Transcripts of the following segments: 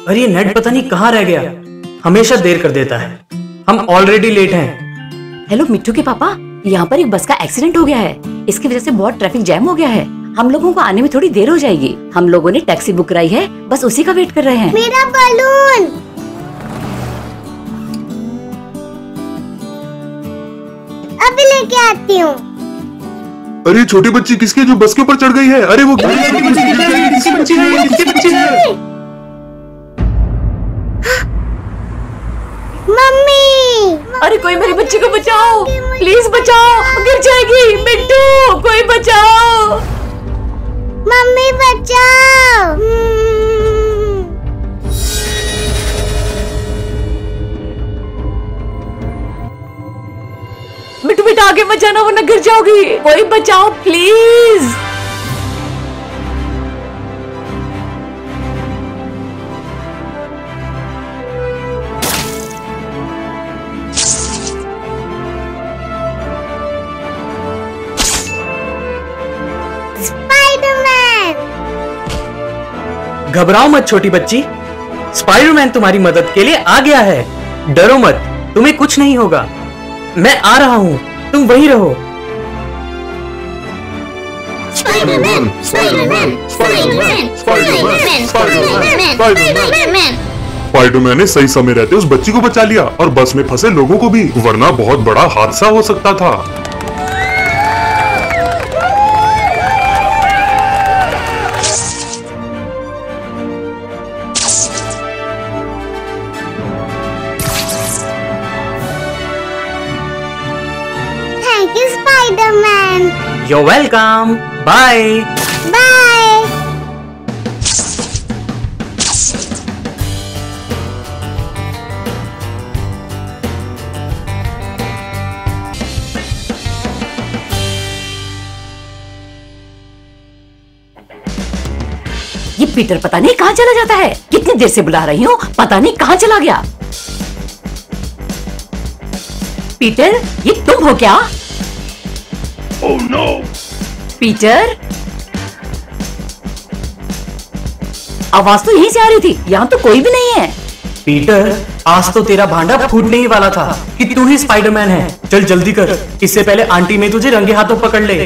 अरे ये नेट पता नहीं कहाँ रह गया, हमेशा देर कर देता है। हम ऑलरेडी लेट हैं। हेलो मिट्टू के पापा, यहाँ पर एक बस का एक्सीडेंट हो गया है। इसकी वजह से बहुत ट्रैफिक जैम हो गया है। हम लोगों को आने में थोड़ी देर हो जाएगी। हम लोगों ने टैक्सी बुक कराई है, बस उसी का वेट कर रहे हैं। मेरा बलून। अभी लेके आती हूँ। अरे छोटी बच्ची किसकी जो बस के ऊपर चढ़ गई है? अरे वो किसकी बच्ची है? मम्मी। अरे कोई मेरी बच्ची को बचाओ, प्लीज बचाओ, गिर जाएगी। मिट्टू कोई बचाओ। मम्मी बचाओ। मिट्टू बेटा आगे मत जाना वरना गिर जाओगी। कोई बचाओ प्लीज। घबराओ मत छोटी बच्ची, स्पाइडरमैन तुम्हारी मदद के लिए आ गया है। डरो मत, तुम्हें कुछ नहीं होगा। मैं आ रहा हूँ, तुम वहीं रहो। Spiderman, Spiderman, Spiderman, Spiderman, Spiderman, Spiderman. Spiderman ने सही समय रहते उस बच्ची को बचा लिया और बस में फंसे लोगों को भी, वरना बहुत बड़ा हादसा हो सकता था। Spider-Man. You're welcome. Bye. Bye. ये पीटर पता नहीं कहाँ चला जाता है। कितनी देर से बुला रही हूँ, पता नहीं कहाँ चला गया। पीटर, ये तुम हो क्या? Oh no! पीटर, आवाज तो यहीं से आ रही थी, यहाँ तो कोई भी नहीं है। पीटर, आज तो तेरा भांडा फूटने ही वाला था कि तू ही स्पाइडरमैन है। चल जल्दी कर, इससे पहले आंटी में तुझे रंगे हाथों पकड़ ले।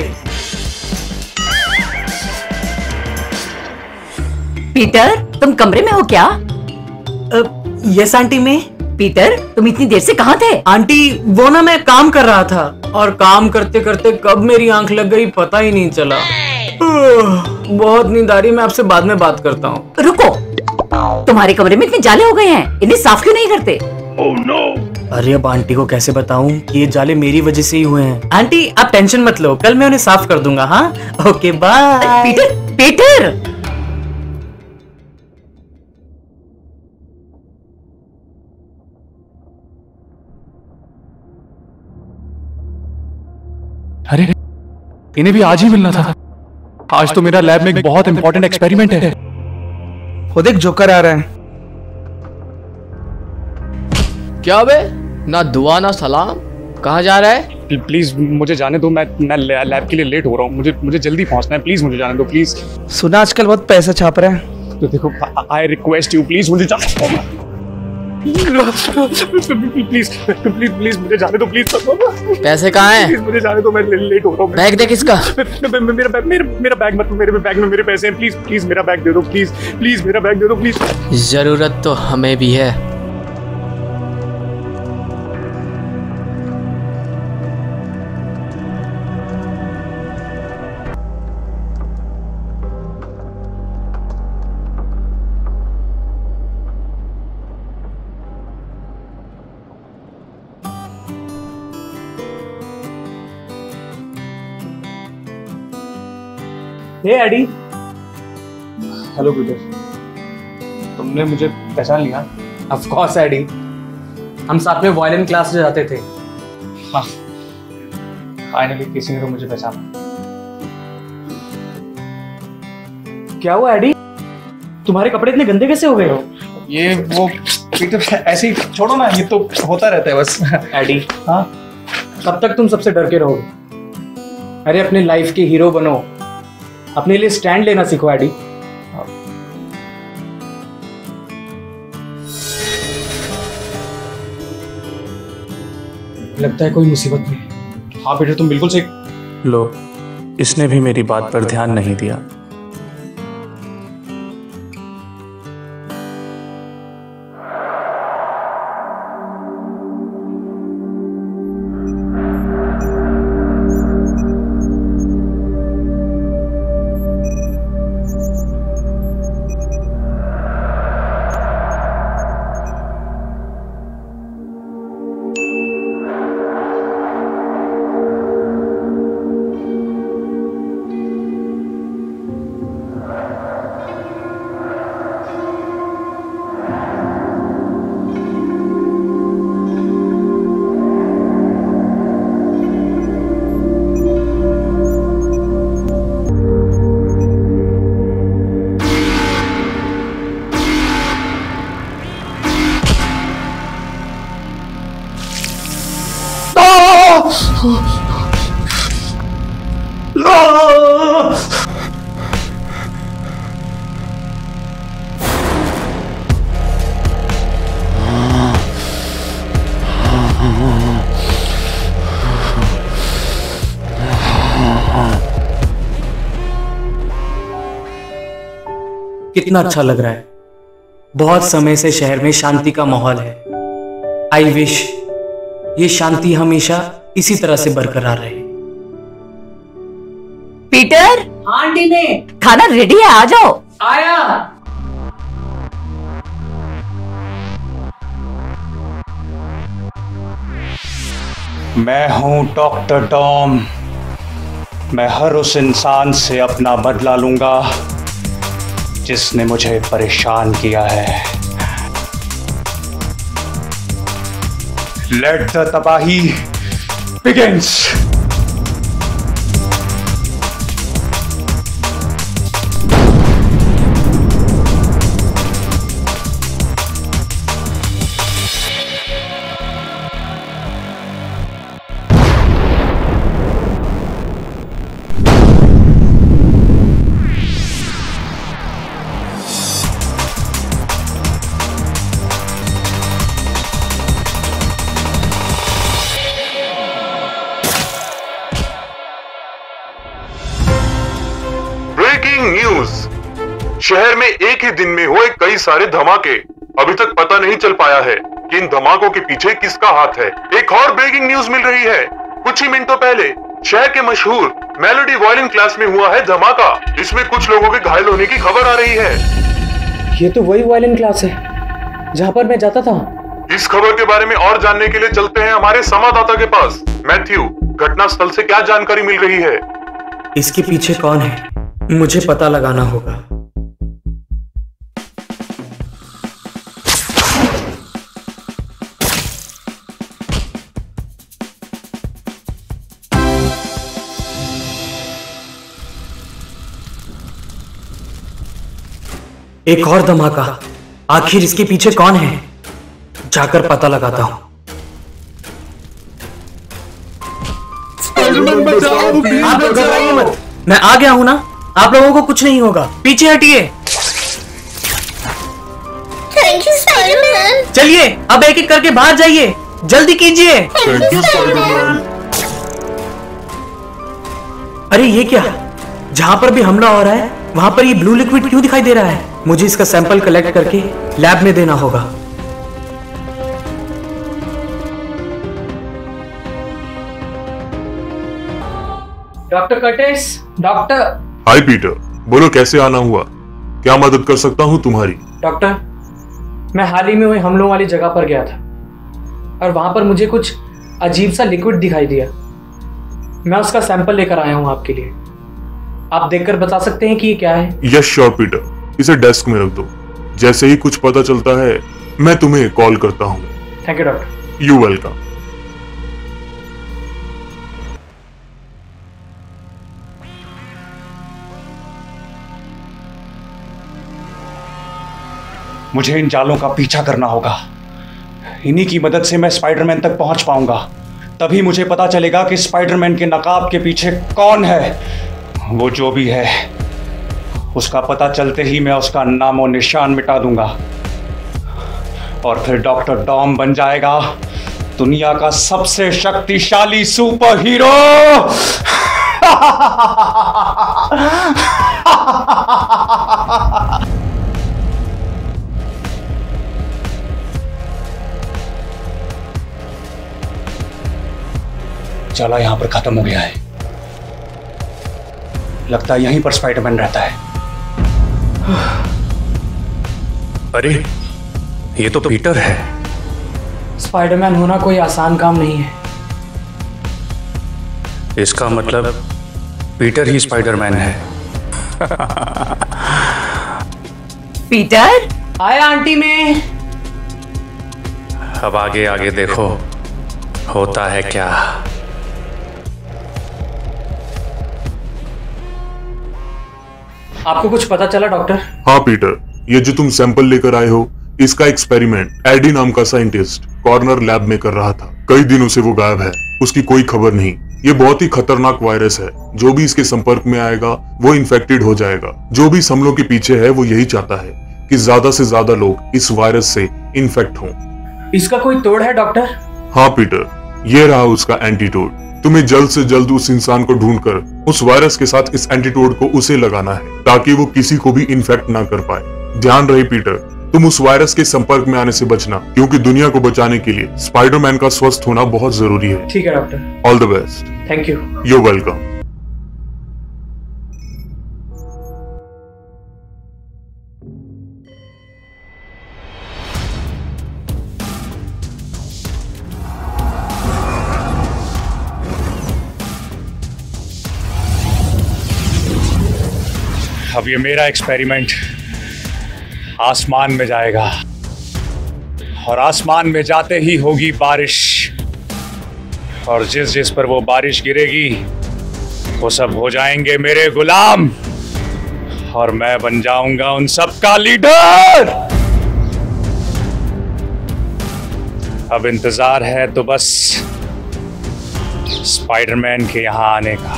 पीटर, तुम कमरे में हो क्या? यस आंटी में। पीटर, तुम इतनी देर से कहाँ थे? आंटी वो ना मैं काम कर रहा था और काम करते करते कब मेरी आंख लग गई पता ही नहीं चला। बहुत नींद आ रही, मैं आपसे बाद में बात करता हूँ। रुको, तुम्हारे कमरे में इतने जाले हो गए हैं, इन्हें साफ क्यों नहीं करते? Oh no! अरे अब आंटी को कैसे बताऊं कि ये जाले मेरी वजह से ही हुए हैं। आंटी आप टेंशन मत लो, कल मैं उन्हें साफ कर दूंगा। हाँ ओके बाय। Peter, Peter. अरे इन्हें भी आज ही मिलना था। आज तो मेरा लैब में एक बहुत इंपॉर्टेंट एक्सपेरिमेंट है। वो देख जोकर आ रहा है। क्या बे, ना दुआ ना सलाम, कहाँ जा रहा है? प्लीज मुझे जाने दो, मैं लैब के लिए लेट हो रहा हूँ। मुझे जल्दी पहुंचना है, प्लीज मुझे जाने दो प्लीज। सुना आजकल बहुत पैसा छाप रहा है। तो देखो आई रिक्वेस्ट यू, प्लीज मुझे जाने प्लीज प्लीज प्लीज मुझे जाने दो प्लीज। पैसे कहाँ हैं? प्लीज मुझे जाने दो, मैं लेट हो रहा हूँ। बैग दे किसका? मेरा बैग मत, मेरे बैग में मेरे पैसे हैं। प्लीज प्लीज मेरा बैग दे दो, प्लीज प्लीज मेरा बैग दे दो प्लीज। जरूरत तो हमें भी है। हे एडी। हेलो पीटर, तुमने मुझे पहचान लिया? ऑफ कोर्स एडी, हम साथ में वायलिन क्लास में जाते थे। हाँ, फाइनली किसी ने तो मुझे पहचाना। क्या हुआ एडी, तुम्हारे कपड़े इतने गंदे कैसे हो गए हो? ये वो पीटर ऐसे ही छोड़ो ना, ये तो होता रहता है बस। एडी, हाँ, कब तक तुम सबसे डर के रहोगे? अरे अपने लाइफ के हीरो बनो, अपने लिए स्टैंड लेना सीखो एडी। लगता है कोई मुसीबत में है। हाँ पीटर तुम बिल्कुल सही। लो, इसने भी मेरी बात पर ध्यान नहीं दिया। कितना अच्छा लग रहा है। बहुत समय से शहर में शांति का माहौल है। आई विश ये शांति हमेशा इसी तरह से बरकरार रहे। पीटर, हाँ आंटी ने खाना रेडी है, आ जाओ। आया। मैं हूं डॉक्टर टॉम। मैं हर उस इंसान से अपना बदला लूंगा जिसने मुझे परेशान किया है। लेट द तबाही बिगिंस। न्यूज, शहर में एक ही दिन में हुए कई सारे धमाके। अभी तक पता नहीं चल पाया है कि इन धमाकों के पीछे किसका हाथ है। एक और ब्रेकिंग न्यूज मिल रही है। कुछ ही मिनटों पहले शहर के मशहूर मेलोडी वायलिन क्लास में हुआ है धमाका। इसमें कुछ लोगों के घायल होने की खबर आ रही है। ये तो वही वायलिन क्लास है जहाँ पर मैं जाता था। इस खबर के बारे में और जानने के लिए चलते हैं हमारे संवाददाता के पास। मैथ्यू, घटना स्थल से क्या जानकारी मिल रही है? इसके पीछे कौन है मुझे पता लगाना होगा। एक और धमाका। आखिर इसके पीछे कौन है? जाकर पता लगाता हूं। आप लोग घबराइए मत, मैं आ गया हूं ना। आप लोगों को कुछ नहीं होगा। पीछे हटिए। Thank you Spiderman. चलिए अब एक एक करके बाहर जाइए, जल्दी कीजिए। Thank you Spiderman. अरे ये क्या? जहां पर भी हमला हो रहा है वहां पर ये ब्लू लिक्विड क्यों दिखाई दे रहा है? मुझे इसका सैंपल कलेक्ट करके लैब में देना होगा। Doctor Curtis, doctor. Hi Peter, बोलो कैसे आना हुआ? क्या मदद कर सकता हूँ तुम्हारी? डॉक्टर, मैं हाल ही में हुए हमलों वाली जगह पर गया था और वहां पर मुझे कुछ अजीब सा लिक्विड दिखाई दिया। मैं उसका सैंपल लेकर आया हूं आपके लिए। आप देखकर बता सकते हैं कि ये क्या है? यस श्योर पीटर, इसे डेस्क में रख दो। जैसे ही कुछ पता चलता है मैं तुम्हें कॉल करता हूँ। Thank you doctor. You welcome. मुझे इन जालों का पीछा करना होगा। इन्हीं की मदद से मैं स्पाइडरमैन तक पहुंच पाऊंगा। तभी मुझे पता चलेगा कि स्पाइडरमैन के नकाब के पीछे कौन है। वो जो भी है उसका पता चलते ही मैं उसका नामो निशान मिटा दूंगा और फिर डॉक्टर टॉम बन जाएगा दुनिया का सबसे शक्तिशाली सुपर हीरो। चला यहां पर खत्म हो गया है। लगता है यहीं पर स्पाइडरमैन रहता है। अरे ये तो पीटर है। स्पाइडरमैन होना कोई आसान काम नहीं है। इसका मतलब पीटर ही स्पाइडरमैन है। पीटर आया आंटी में। अब आगे आगे देखो होता है क्या। आपको कुछ पता चला डॉक्टर? हाँ पीटर, ये जो तुम सैंपल लेकर आए हो, इसका एक्सपेरिमेंट एडी नाम का साइंटिस्ट कॉर्नर लैब में कर रहा था। कई दिनों से वो गायब है, उसकी कोई खबर नहीं। ये बहुत ही खतरनाक वायरस है, जो भी इसके संपर्क में आएगा वो इन्फेक्टेड हो जाएगा। जो भी इस हमलों के पीछे है वो यही चाहता है कि ज्यादा से ज्यादा लोग इस वायरस से इन्फेक्ट हों। इसका कोई तोड़ है डॉक्टर? हाँ पीटर, ये रहा उसका एंटीटोड। तुम्हें जल्द से जल्द उस इंसान को ढूंढकर उस वायरस के साथ इस एंटीटोड को उसे लगाना है, ताकि वो किसी को भी इन्फेक्ट ना कर पाए। ध्यान रहे पीटर, तुम उस वायरस के संपर्क में आने से बचना, क्योंकि दुनिया को बचाने के लिए स्पाइडरमैन का स्वस्थ होना बहुत जरूरी है। ठीक है doctor. All the best. Thank you. You welcome. अब ये मेरा एक्सपेरिमेंट आसमान में जाएगा, और आसमान में जाते ही होगी बारिश, और जिस जिस पर वो बारिश गिरेगी वो सब हो जाएंगे मेरे गुलाम, और मैं बन जाऊंगा उन सब का लीडर। अब इंतजार है तो बस स्पाइडरमैन के यहां आने का,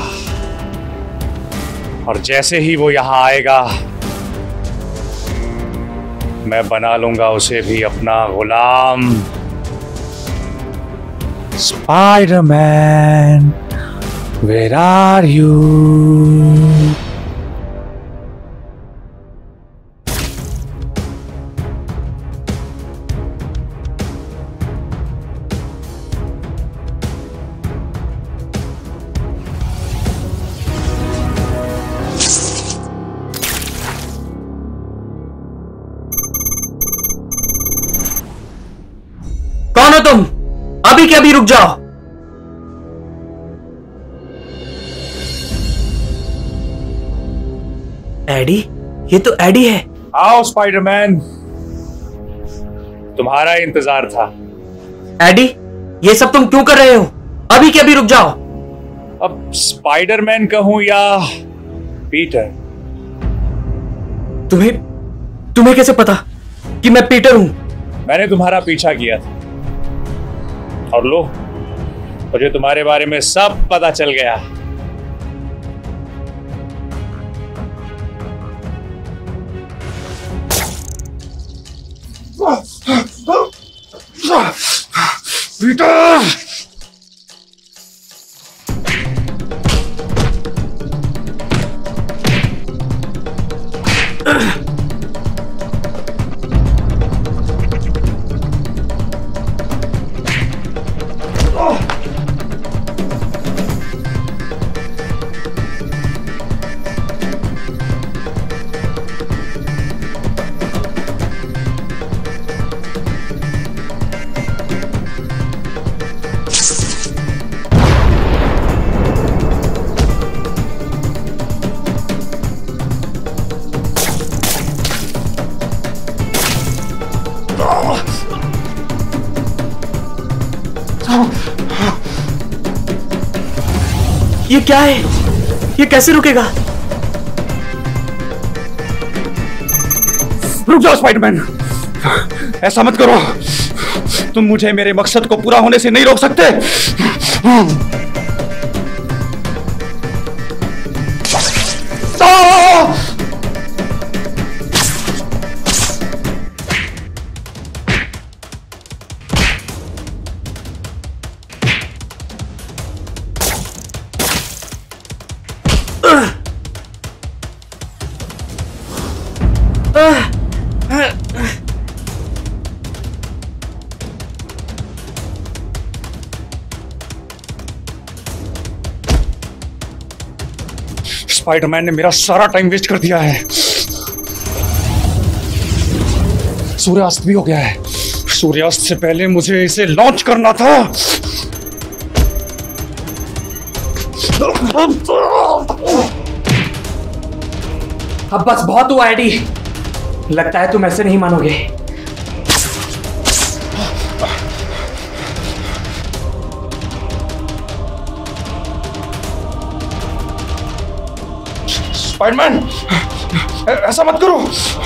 और जैसे ही वो यहां आएगा मैं बना लूंगा उसे भी अपना गुलाम। Spiderman, where are you? कौन हो तुम? अभी के अभी रुक जाओ। एडी, ये तो एडी है। आओ स्पाइडरमैन, तुम्हारा इंतजार था। एडी, ये सब तुम क्यों कर रहे हो? अभी के अभी रुक जाओ। अब स्पाइडरमैन कहूं या पीटर? तुम्हें कैसे पता कि मैं पीटर हूं? मैंने तुम्हारा पीछा किया था, और लो, मुझे तुम्हारे बारे में सब पता चल गया। पीटर! ये क्या है? ये कैसे रुकेगा? रुक जाओ स्पाइडरमैन, ऐसा मत करो। तुम मुझे मेरे मकसद को पूरा होने से नहीं रोक सकते। स्पाइडरमैन ने मेरा सारा टाइम वेस्ट कर दिया है। सूर्यास्त भी हो गया है। सूर्यास्त से पहले मुझे इसे लॉन्च करना था। अब बस बहुत हुआ एडी। लगता है तुम ऐसे नहीं मानोगे। स्पाइडरमैन, ऐसा मत करो।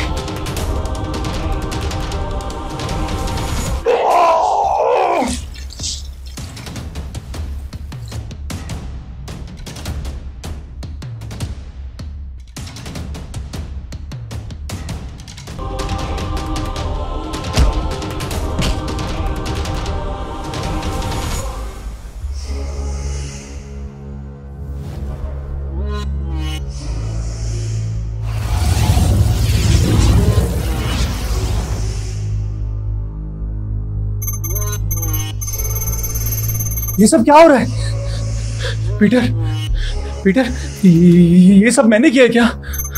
ये सब क्या हो रहा है? पीटर, ये सब मैंने किया क्या?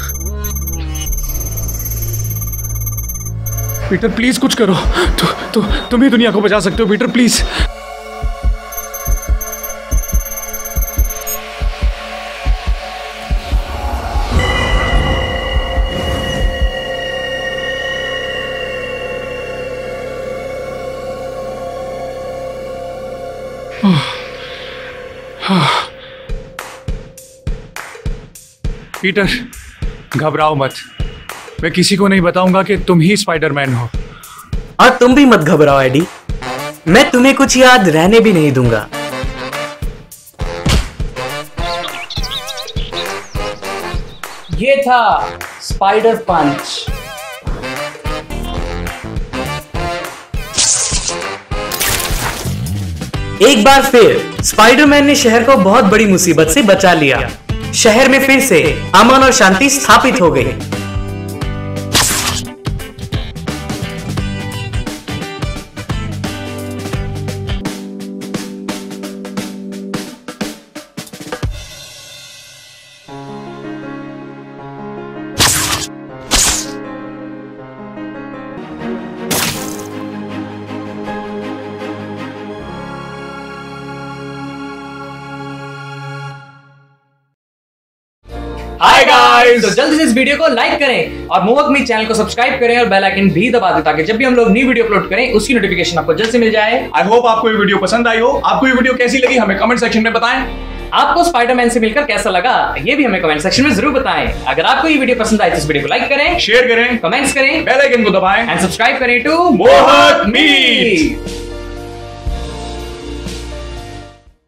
पीटर प्लीज कुछ करो। तुम ही दुनिया को बचा सकते हो पीटर, प्लीज। पीटर, घबराओ मत। मैं किसी को नहीं बताऊंगा कि तुम ही स्पाइडरमैन हो। और तुम भी मत घबराओ एडी, मैं तुम्हें कुछ याद रहने भी नहीं दूंगा। ये था स्पाइडर पंच। एक बार फिर स्पाइडरमैन ने शहर को बहुत बड़ी मुसीबत से बचा लिया। शहर में फिर से अमन और शांति स्थापित हो गई। हाय गाइस, तो जल्दी से इस वीडियो को लाइक करें और मोहक मी चैनल को सब्सक्राइब करें और बेल आइकन भी दबा दें ताकि जब भी हम लोग न्यू वीडियो अपलोड करें उसकी नोटिफिकेशन आपको जल्द से मिल जाए। आई होप आपको ये वीडियो पसंद आई हो। आपको ये वीडियो कैसी लगी हमें कमेंट सेक्शन में बताएं। आपको स्पाइडरमैन से मिलकर कैसा लगा ये भी हमें कमेंट सेक्शन में जरूर बताएं। अगर आपको ये वीडियो पसंद आए तो इस वीडियो को लाइक करें, शेयर करें, कमेंट्स करें, बेल आइकन को दबाएं एंड सब्सक्राइब करें टू मोहक मी।